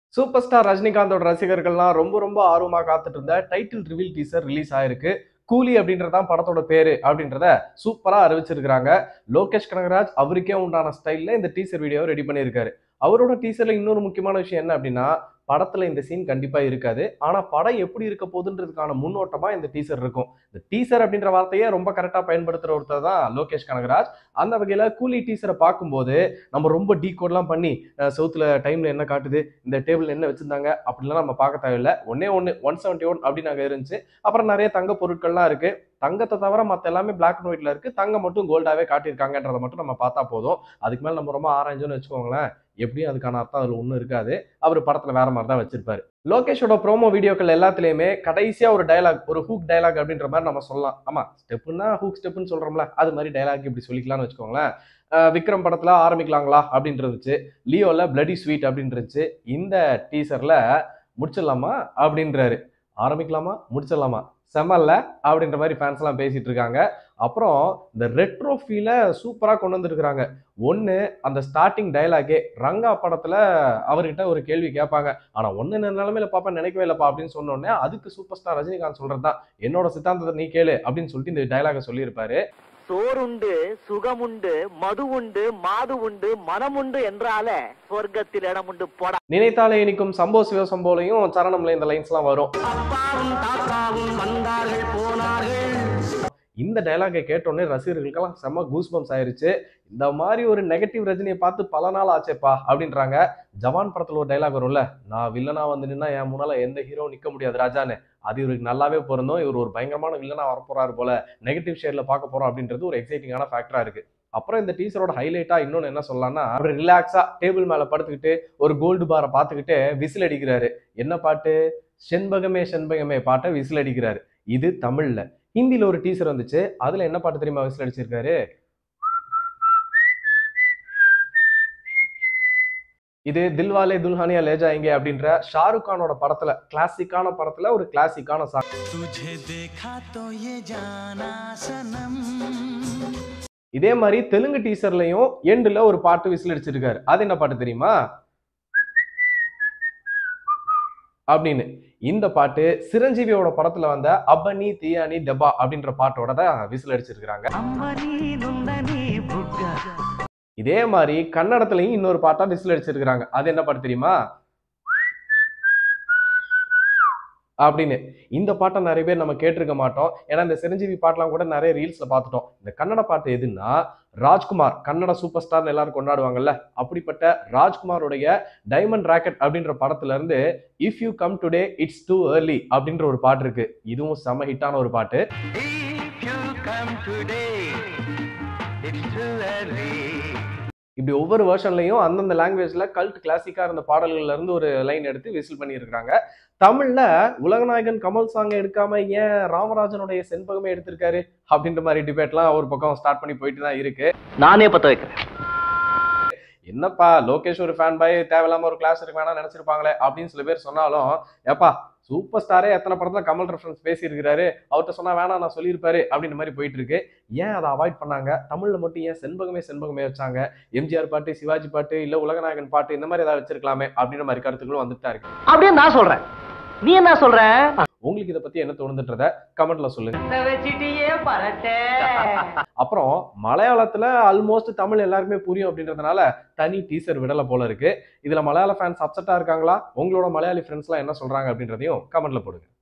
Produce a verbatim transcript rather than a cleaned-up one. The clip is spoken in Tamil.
சூப்பர் ஸ்டார் ரஜினிகாந்தோட ரசிகர்கள்லாம் ரொம்ப ரொம்ப ஆர்வமா காத்துட்டு இருந்த டைட்டில் ரிவீல் டீசர் ரிலீஸ் ஆயிருக்கு. கூலி அப்படின்றதான் படத்தோட பேரு அப்படின்றத சூப்பரா அறிவிச்சிருக்காங்க. லோகேஷ் கனகராஜ் அவருக்கே உண்டான ஸ்டைல்ல இந்த டீசர் வீடியோ ரெடி பண்ணியிருக்காரு. அவரோட டீசர்ல இன்னொரு முக்கியமான விஷயம் என்ன அப்படின்னா, படத்துல இந்த சீன் கண்டிப்பா இருக்காது. ஆனா படம் எப்படி இருக்க போகுதுன்றதுக்கான முன்னோட்டமா இந்த டீசர் இருக்கும். இந்த டீசர் அப்படின்ற வார்த்தையே ரொம்ப கரெக்டா பயன்படுத்துற ஒருத்தர் தான் லோகேஷ் கனகராஜ். அந்த வகையில கூலி டீசரை பார்க்கும்போது நம்ம ரொம்ப டீ கோட்லாம் பண்ணி சவுத்துல டைம்ல என்ன காட்டுது, இந்த டேபிள் என்ன வச்சிருந்தாங்க அப்படிலாம் நம்ம பார்க்க தேவையில்லை. ஒன்னே ஒன்னு ஒன் செவன்டி ஒன் அப்படின்னு அங்கே இருந்துச்சு. அப்புறம் நிறைய தங்க பொருட்கள்லாம் இருக்கு. தங்கத்தை தவிர மற்ற எல்லாமே பிளாக் அண்ட் ஒயிட்ல இருக்கு. தங்கம் மட்டும் கோல்டாவே காட்டியிருக்காங்கன்றதை மட்டும் நம்ம பார்த்தா போதும். அதுக்கு மேல நம்ம ரொம்ப ஆராய்ஞ்சோன்னு வச்சுக்கோங்களேன், எப்படியும் அதுக்கான அர்த்தம் அதுல ஒன்றும் இருக்காது. அவர் படத்துல வேற மாதிரி தான் வச்சிருப்பாரு. லோகேஷோட ப்ரோமோ வீடியோக்கள் எல்லாத்துலயுமே கடைசியா ஒரு டயலாக், ஒரு ஹூக் டயலாக் அப்படின்ற மாதிரி நம்ம சொல்லலாம். ஆமா, ஸ்டெப்புன்னா ஹூக் ஸ்டெப்னு சொல்றோம்ல, அது மாதிரி டயலாக் இப்படி சொல்லிக்கலாம்னு வச்சுக்கோங்களேன். விக்ரம் படத்துல ஆரம்பிக்கலாங்களா அப்படின்னு இருந்துச்சு. லியோல பிளடி ஸ்வீட் அப்படின்னு இருந்துச்சு. இந்த டீசர்ல முடிச்சிடலாமா அப்படின்றாரு. ஆரம்பிக்கலாமா முடிச்சிடலாமா செம்மல்ல அப்படின்ற மாதிரி ஃபேன்ஸ் எல்லாம் பேசிட்டு இருக்காங்க. அப்புறம் இந்த ரெட்ரோ ஃபீலை சூப்பரா கொண்டு வந்திருக்கிறாங்க. ஒன்னு அந்த ஸ்டார்டிங் டயலாகே ரங்கா படத்துல அவர்கிட்ட ஒரு கேள்வி கேட்பாங்க. ஆனா ஒன்னு நிலைமையில பாப்பா நினைக்கவே இல்லப்பா அப்படின்னு சொன்னோடனே அதுக்கு சூப்பர் ஸ்டார் ரஜினிகாந்த் சொல்றதுதான் என்னோட சித்தாந்தத்தை நீ கேளு அப்படின்னு சொல்லிட்டு இந்த டயலாக சொல்லியிருப்பாரு. சோறுண்டு சுகமுண்டு மது உண்டு மாது உண்டு மனம் உண்டு என்றால சொர்க்கத்தில் இடம் உண்டு போட நினைத்தாலே இனிக்கும் சம்போ சிவ சம்போலையும் சரணம்ல இந்த லைன்ஸ் எல்லாம் வரும். இந்த டயலாகை கேட்டோடனே ரசிகர்களுக்கெல்லாம் செம்ம கூஸ்பம்ஸ் ஆயிருச்சு. இந்த மாதிரி ஒரு நெகட்டிவ் ரஜினியை பார்த்து பல நாள் ஆச்சேப்பா அப்படின்றாங்க. ஜவான் படத்துல ஒரு டைலாக் வரும்ல, நான் வில்லனா வந்து நின்னா என் முன்னால எந்த ஹீரோ நிக்க முடியாது ராஜான்னு. அது இவருக்கு நல்லாவே பொருந்தும். இவர் ஒரு பயங்கரமான வில்லனா வரப்போறாரு போல, நெகட்டிவ் ஷேட்ல பார்க்க போறோம் அப்படின்றது ஒரு எக்ஸைட்டிங்கான ஃபேக்டரா இருக்கு. அப்புறம் இந்த டீசரோட ஹைலைட்டா இன்னொன்னு என்ன சொல்லலாம்னா, அவர் ரிலாக்ஸா டேபிள் மேல படுத்துக்கிட்டு ஒரு கோல்டு பாரை பார்த்துக்கிட்டு விசில் அடிக்கிறாரு. என்ன பாட்டு? செண்பகமே செண்பகமே பாட்டை விசில் அடிக்கிறாரு. இது தமிழ்ல. ஹிந்தில ஒரு டீசர் வந்துச்சு. அதுல என்ன பாட்டு தெரியுமா விசில் அடிச்சிருக்காரு? இது தில்வாலே துல்ஹானியா லே ஜாயேங்கே அப்படின்ற ஷாருக் கானோட படத்துல, கிளாசிக்கான படத்துல ஒரு கிளாசிக்கான சாங். இதே மாதிரி தெலுங்கு டீசர்லயும் எண்டுல ஒரு பாட்டு விசில் அடிச்சிருக்காரு. அது என்ன பாட்டு தெரியுமா அப்படின்னு. இந்த பாட்டு சிரஞ்சீவியோட படத்துல வந்த அப்பனி தியானி டெபா அப்படின்ற பாட்டோட தான் விசில் அடிச்சிருக்காங்க. இதே மாதிரி கன்னடத்துலயும் இன்னொரு பாட்டா விசில் அடிச்சிருக்காங்க. அது என்ன பாட்டு தெரியுமா அப்படின்னு. இந்த பாட்டை நிறைய பேர் நம்ம கேட்டிருக்க மாட்டோம். ஏன்னா இந்த சிரஞ்சீவி பாட்டெல்லாம் கூட நிறைய ரீல்ஸ்ல பார்த்துட்டோம். இந்த கன்னட பாட்டு எதுன்னா, ராஜ்குமார் கன்னட சூப்பர் ஸ்டார் எல்லாரும் கொண்டாடுவாங்கல்ல, அப்படிப்பட்ட ராஜ்குமாரோடைய டைமண்ட் ராக்கெட் அப்படின்ற படத்துல இருந்து if you come today it's too early அப்படின்ற ஒரு பாட்டு இருக்கு. இதுவும் செம ஹிட்டான ஒரு பாட்டு. இப்படி ஒவ்வொரு வெர்ஷன்லையும் அந்தந்த லாங்குவேஜ்ல கல்ட் கிளாசிக்கா இருந்த பாடல்கள்ல இருந்து ஒரு லைன் எடுத்து விசில் பண்ணியிருக்காங்க. தமிழ்ல உலகநாயகன் கமல் சாங் எடுக்காம ஏன் ராமராஜனுடைய செண்பகமே எடுத்திருக்காரு அப்படின்ற மாதிரி டிபேட்லாம் ஒரு பக்கம் ஸ்டார்ட் பண்ணி போயிட்டு தான் இருக்கு. நானே பத்த வைக்கிறேன். என்னப்பா லோகேஷ் ஒரு ஃபேன் பாய், தேவையில்லாம ஒரு கிளாஸ் இருக்கு வேணா நினைச்சிருப்பாங்களே அப்படின்னு சில பேர் சொன்னாலும், ஏப்பா சூப்பர் ஸ்டாரே எத்தனை படத்துல கமல் ரெஃபரன்ஸ் பேசி இருக்கிறாரு, அவர்கிட்ட சொன்னா வேணா நான் சொல்லியிருப்பாரு அப்படின்ற மாதிரி போயிட்டு இருக்கு. ஏன் அதை அவாய்ட் பண்ணாங்க? தமிழ்ல மட்டும் ஏன் செண்பகமே செண்பகமே வச்சாங்க? எம்ஜிஆர் பாட்டு, சிவாஜி பாட்டு, இல்ல உலகநாயகன் பாட்டு இந்த மாதிரி ஏதாவது வச்சிருக்கலாமே அப்படின்ற மாதிரி கருத்துக்களும் வந்துட்டு தான் இருக்கு. அப்படியே நான் சொல்றேன், நீ என்ன சொல்ற? உங்களுக்கு இதை பத்தி என்ன தோணுதுன்றத கமெண்ட்ல சொல்லுங்க. அப்புறம் மலையாளத்துல ஆல்மோஸ்ட் தமிழ் எல்லாருமே புரியும் அப்படின்றதுனால தனி டீசர் விடல போல இருக்கு. இதுல மலையாள ஃபேன்ஸ் அப்செட்டா இருக்காங்களா? உங்களோட மலையாளி ஃப்ரெண்ட்ஸ் எல்லாம் என்ன சொல்றாங்க அப்படின்றதையும் கமெண்ட்ல போடுங்க.